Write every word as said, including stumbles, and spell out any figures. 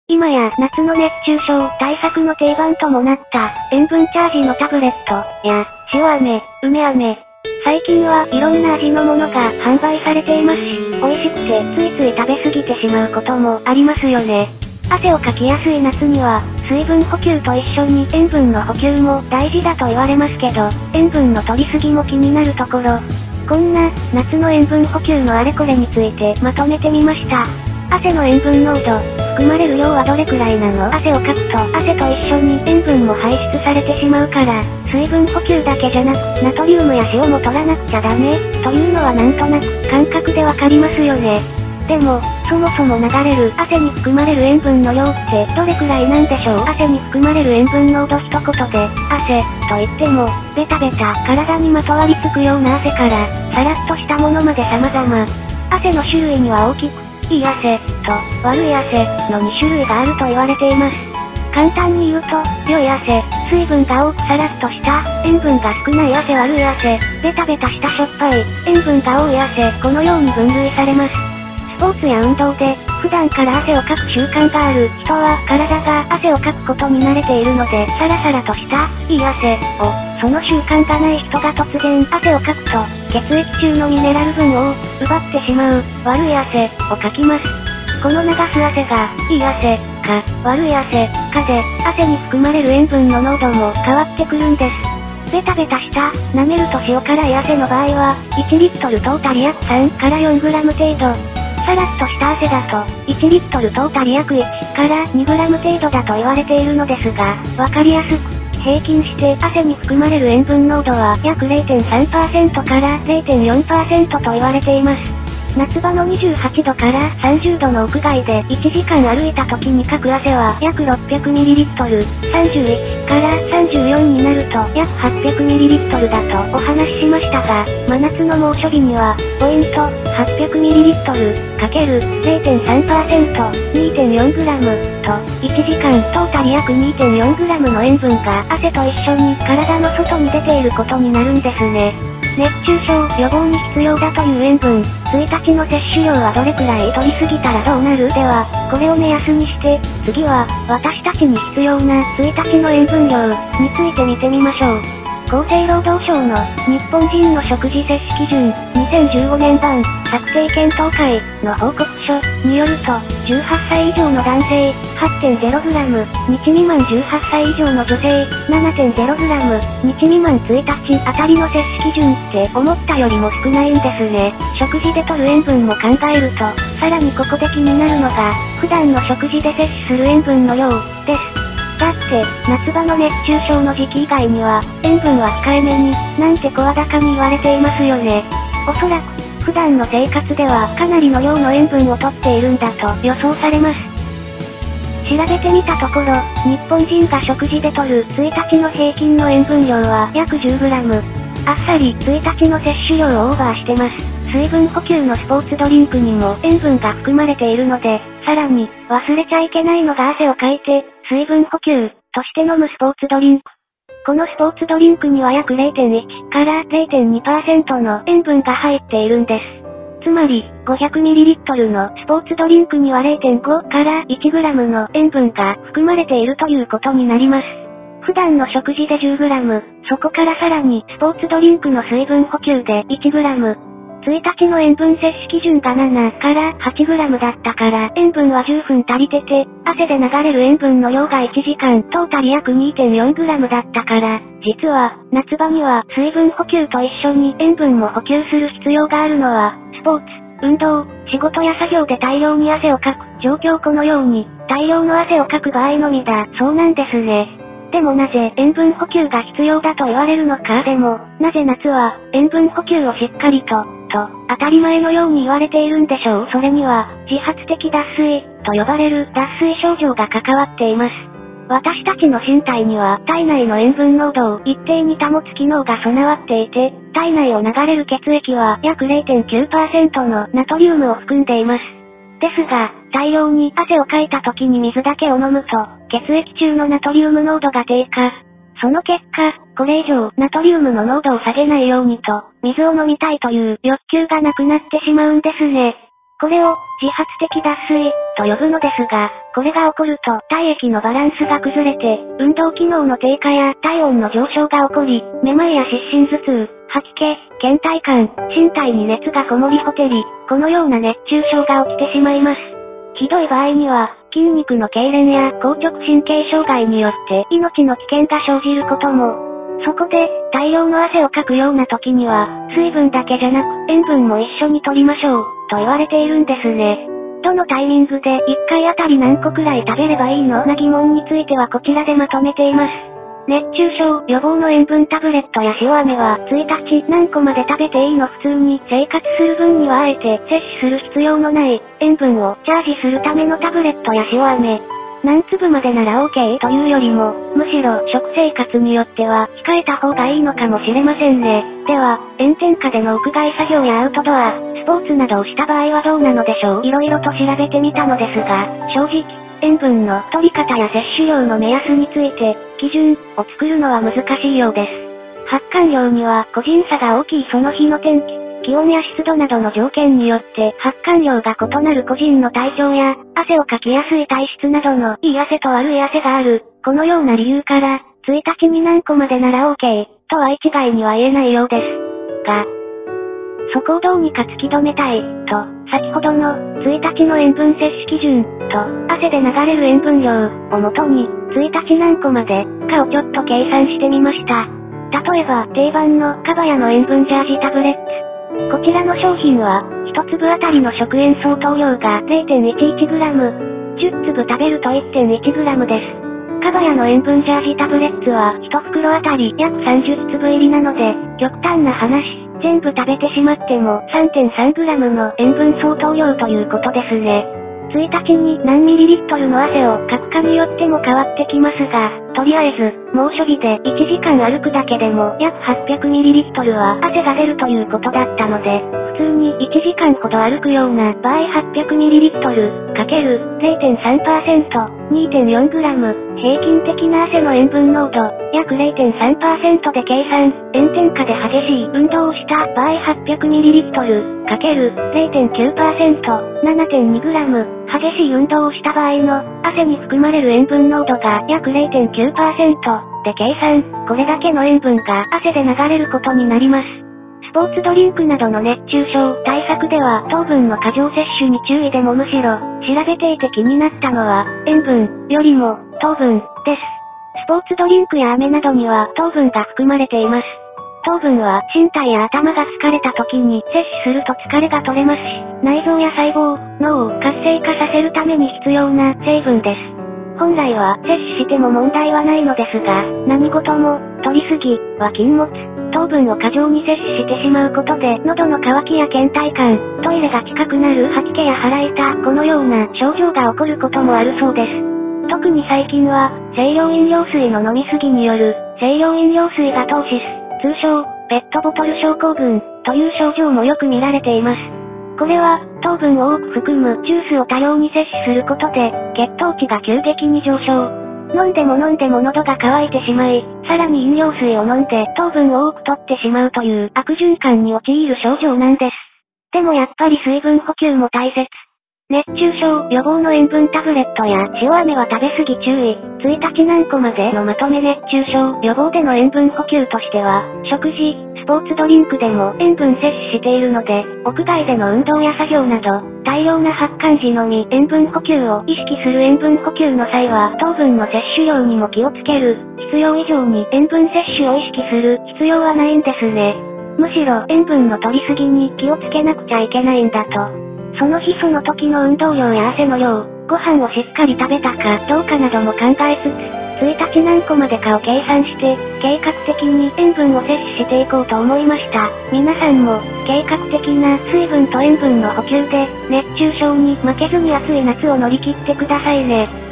今や夏の熱中症対策の定番ともなった塩分チャージのタブレットや塩飴、梅飴。最近はいろんな味のものが販売されていますし、美味しくてついつい食べ過ぎてしまうこともありますよね。汗をかきやすい夏には水分補給と一緒に塩分の補給も大事だと言われますけど、塩分の取りすぎも気になるところ。こんな夏の塩分補給のあれこれについてまとめてみました。汗の塩分濃度、含まれる量はどれくらいなの？汗をかくと汗と一緒に塩分も排出されてしまうから、水分補給だけじゃなく、ナトリウムや塩も取らなくちゃダメ、というのはなんとなく感覚でわかりますよね。でも、そもそも流れる汗に含まれる塩分の量ってどれくらいなんでしょう？汗に含まれる塩分濃度一言で、汗、と言っても、ベタベタ体にまとわりつくような汗から、さらっとしたものまで様々。汗の種類には大きく、いい汗、と、悪い汗、のに種類があると言われています。簡単に言うと、良い汗、水分が多くさらっとした、塩分が少ない汗悪い汗、ベタベタしたしょっぱい、塩分が多い汗、このように分類されます。スポーツや運動で、普段から汗をかく習慣がある人は、体が汗をかくことに慣れているので、サラサラとした、いい汗、を、その習慣がない人が突然汗をかくと、血液中のミネラル分を奪ってしまう悪い汗をかきます。この流す汗がいい汗か悪い汗かで汗に含まれる塩分の濃度も変わってくるんです。ベタベタした舐めると塩辛い汗の場合はいちリットルトータル約さんからよんグラム程度。さらっとした汗だといちリットルトータル約いちからにグラム程度だと言われているのですが、わかりやすく平均して汗に含まれる塩分濃度は約 れいてんさんパーセント から れいてんよんパーセント と言われています。夏場のにじゅうはちどからさんじゅうどの屋外でいちじかん歩いた時にかく汗は約 ろっぴゃくミリリットル、さんじゅういちからさんじゅうよんになると約 はっぴゃくミリリットルだとお話ししましたが、真夏の猛暑日には、ポイント はっぴゃくミリリットル ×れいてんさんパーセント、にてんよんグラム と、いちじかんトータル約 にてんよんグラム の塩分が汗と一緒に体の外に出ていることになるんですね。熱中症予防に必要だという塩分、いちにちの摂取量はどれくらい取りすぎたらどうなる？では、これを目安にして、次は、私たちに必要ないちにちの塩分量について見てみましょう。厚生労働省の日本人の食事摂取基準にせんじゅうごねん版策定検討会の報告書によると、じゅうはっさい以上の男性 はちてんゼログラム、日未満じゅうはっさい以上の女性 ななてんゼログラム、日未満いちにちあたりの摂取基準って思ったよりも少ないんですね。食事で摂る塩分も考えると、さらにここで気になるのが、普段の食事で摂取する塩分の量です。だって、夏場の熱中症の時期以外には、塩分は控えめに、なんて声高に言われていますよね。おそらく、普段の生活ではかなりの量の塩分を摂っているんだと予想されます。調べてみたところ、日本人が食事で摂るいちにちの平均の塩分量は約 じゅうグラム。あっさりいちにちの摂取量をオーバーしてます。水分補給のスポーツドリンクにも塩分が含まれているので、さらに忘れちゃいけないのが汗をかいて、水分補給として飲むスポーツドリンク。このスポーツドリンクには約 れいてんいちから れいてんにパーセント の塩分が入っているんです。つまり、ごひゃくミリリットル のスポーツドリンクには れいてんごからいちグラム の塩分が含まれているということになります。普段の食事で じゅうグラム、そこからさらにスポーツドリンクの水分補給で いちグラム。いちにちの塩分摂取基準がななからはちグラムだったから塩分は十分足りてて、汗で流れる塩分の量がいちじかんトータル約 にてんよんグラムだったから、実は夏場には水分補給と一緒に塩分も補給する必要があるのは、スポーツ、運動、仕事や作業で大量に汗をかく状況このように大量の汗をかく場合のみだそうなんですね。でもなぜ塩分補給が必要だと言われるのか。でも、なぜ夏は塩分補給をしっかりと、と、当たり前のように言われているんでしょう。それには、自発的脱水、と呼ばれる脱水症状が関わっています。私たちの身体には、体内の塩分濃度を一定に保つ機能が備わっていて、体内を流れる血液は約 れいてんきゅうパーセント のナトリウムを含んでいます。ですが、大量に汗をかいた時に水だけを飲むと、血液中のナトリウム濃度が低下。その結果、これ以上ナトリウムの濃度を下げないようにと、水を飲みたいという欲求がなくなってしまうんですね。 これを、自発的脱水、と呼ぶのですが、これが起こると体液のバランスが崩れて、運動機能の低下や体温の上昇が起こり、めまいや失神頭痛、吐き気、倦怠感、身体に熱がこもりほてり、このような熱中症が起きてしまいます。ひどい場合には、筋肉の痙攣や硬直神経障害によって命の危険が生じることも。そこで、大量の汗をかくような時には、水分だけじゃなく塩分も一緒に摂りましょう、と言われているんですね。どのタイミングでいっかいあたり何個くらい食べればいいのな疑問についてはこちらでまとめています。熱中症予防の塩分タブレットや塩飴はついたち何個まで食べていいの普通に生活する分にはあえて摂取する必要のない塩分をチャージするためのタブレットや塩飴。何粒までなら OK というよりも、むしろ食生活によっては控えた方がいいのかもしれませんね。では、炎天下での屋外作業やアウトドア、スポーツなどをした場合はどうなのでしょう。いろいろと調べてみたのですが、正直、塩分の取り方や摂取量の目安について、基準を作るのは難しいようです。発汗量には個人差が大きいその日の天気。気温や湿度などの条件によって発汗量が異なる個人の体調や汗をかきやすい体質などのいい汗と悪い汗がある。このような理由からついたちに何個までなら OK とは一概には言えないようです。が、そこをどうにか突き止めたいと先ほどのついたちの塩分摂取基準と汗で流れる塩分量をもとについたち何個までかをちょっと計算してみました。例えば定番のカバヤの塩分チャージタブレット。こちらの商品は、一粒あたりの食塩相当量が れいてんいちいちグラム、じゅっつぶ食べると いってんいちグラムです。カバヤの塩分チャージタブレッツは、一袋あたり約さんじゅっつぶ入りなので、極端な話、全部食べてしまっても さんてんさんグラムの塩分相当量ということですね。ついたちに何ミリリットルの汗をかくかによっても変わってきますが、とりあえず、猛暑日でいちじかん歩くだけでも約はっぴゃくミリリットルは汗が出るということだったので、普通にいちじかんほど歩くような場合はっぴゃくミリリットルかける れいてんさんパーセント、にてんよんグラム、平均的な汗の塩分濃度、約 れいてんさんパーセント で計算、炎天下で激しい運動をした場合はっぴゃくミリリットルかける れいてんきゅうパーセント、ななてんにグラム、激しい運動をした場合の汗に含まれる塩分濃度が約 れいてんきゅうパーセント で計算、これだけの塩分が汗で流れることになります。スポーツドリンクなどの熱中症対策では糖分の過剰摂取に注意でもむしろ調べていて気になったのは塩分よりも糖分です。スポーツドリンクや飴などには糖分が含まれています。糖分は身体や頭が疲れた時に摂取すると疲れが取れますし、内臓や細胞、脳を活性化させるために必要な成分です。本来は摂取しても問題はないのですが、何事も取りすぎは禁物。糖分を過剰に摂取してしまうことで喉の渇きや倦怠感、トイレが近くなる吐き気や腹痛、このような症状が起こることもあるそうです。特に最近は清涼飲料水の飲みすぎによる清涼飲料水が糖質、通称ペットボトル症候群という症状もよく見られています。これは糖分を多く含むジュースを多量に摂取することで血糖値が急激に上昇。飲んでも飲んでも喉が渇いてしまい、さらに飲料水を飲んで糖分を多く取ってしまうという悪循環に陥る症状なんです。でもやっぱり水分補給も大切。熱中症予防の塩分タブレットや塩飴は食べ過ぎ注意。ついたち何個までのまとめ熱中症予防での塩分補給としては、食事、スポーツドリンクでも塩分摂取しているので、屋外での運動や作業など、大量な発汗時のみ塩分補給を意識する塩分補給の際は糖分の摂取量にも気をつける。必要以上に塩分摂取を意識する必要はないんですね。むしろ塩分の取りすぎに気をつけなくちゃいけないんだと。その日その時の運動量や汗の量、ご飯をしっかり食べたかどうかなども考えつつ、ついたち何個までかを計算して、計画的に塩分を摂取していこうと思いました。皆さんも、計画的な水分と塩分の補給で、熱中症に負けずに暑い夏を乗り切ってくださいね。